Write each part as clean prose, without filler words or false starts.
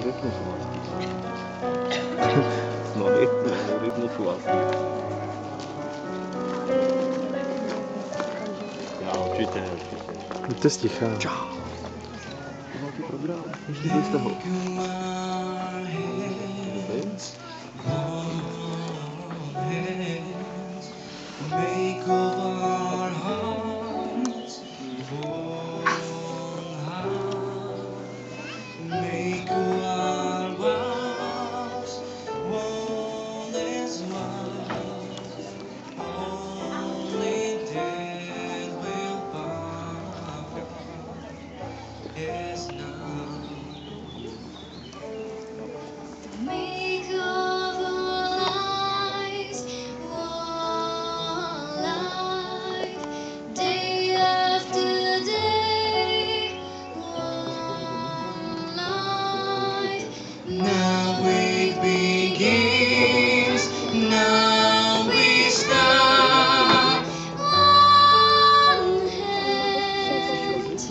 rytmus vlastní. Nový rytmus vlastní. Já určitě. Buďte sticha. Čau. Velký program, ještě byste ho. Make of our hearts one heart. Make of our vows one as one. Only death will part as none. Make of our lives one life, day after day, one life. Now it begins, now we start. One hand,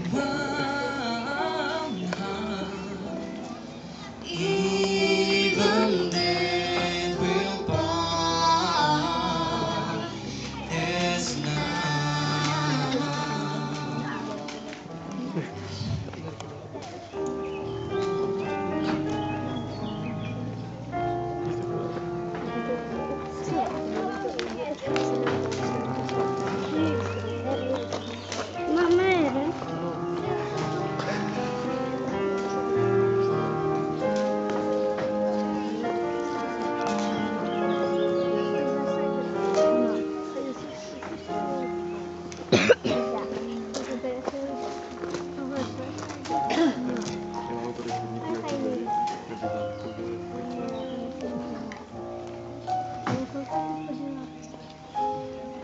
One heart. even Death will part as none.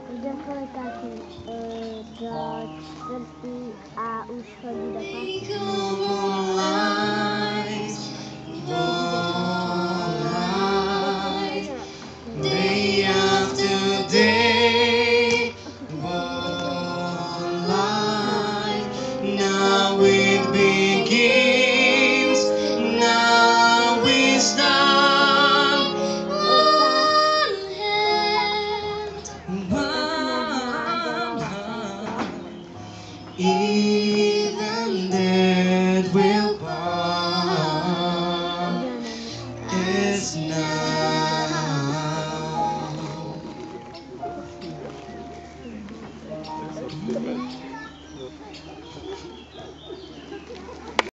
Do čtvrtý a už chodí do páté.